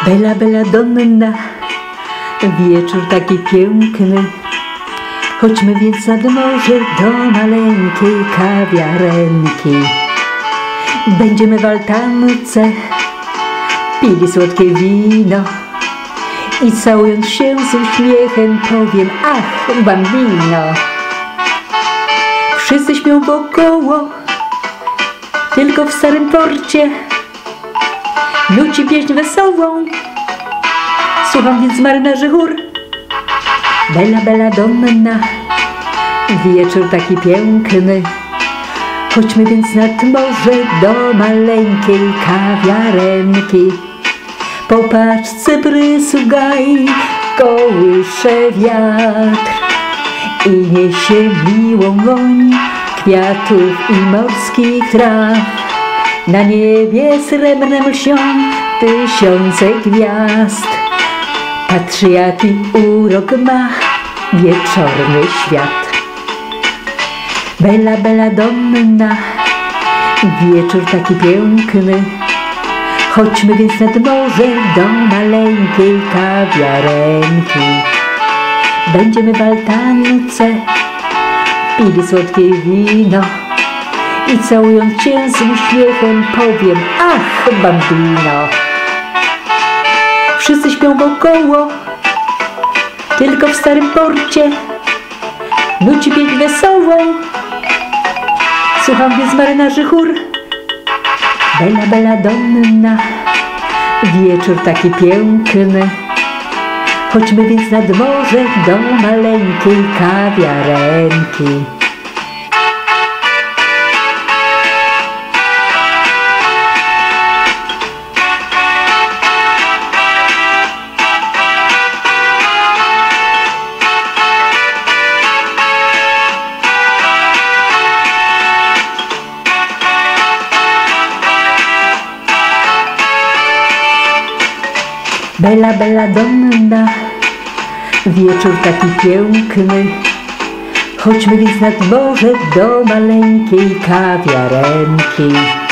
Bella, bella donna, wieczór taki piękny. Chodźmy więc nad morze do maleńkiej kawiarenki. Będziemy w altance pili słodkie wino i całując się z uśmiechem powiem: ach, bambino. Wszyscy śpią wokoło, tylko w starym porcie nuci pieśń wesołą. Słucham więc marynarzy chór. Bella, bella donna, wieczór taki piękny. Chodźmy więc nad morze do maleńkiej kawiarenki. Popatrz, cyprysy gaj kołysze wiatr i niesie miłą woń kwiatów i morskich traw. Na niebie srebrnem lśnią tysiące gwiazd. Patrzy, jaki urok ma wieczorny świat. Bella, bella donna, wieczór taki piękny. Chodźmy więc nad morze do maleńkiej kawiarenki. Będziemy w altance pili słodkie wino i całując cię z uśmiechem powiem: ach, bambino. Wszyscy śpią wokoło, tylko w starym porcie nuci pieśń wesołą. Słucham więc marynarzy chór. Bella, bella donna, wieczór taki piękny. Chodźmy więc nad morze do maleńkiej kawiarenki. Bella, bella donna, wieczór taki piękny. Chodźmy więc nad morze do maleńkiej kawiarenki.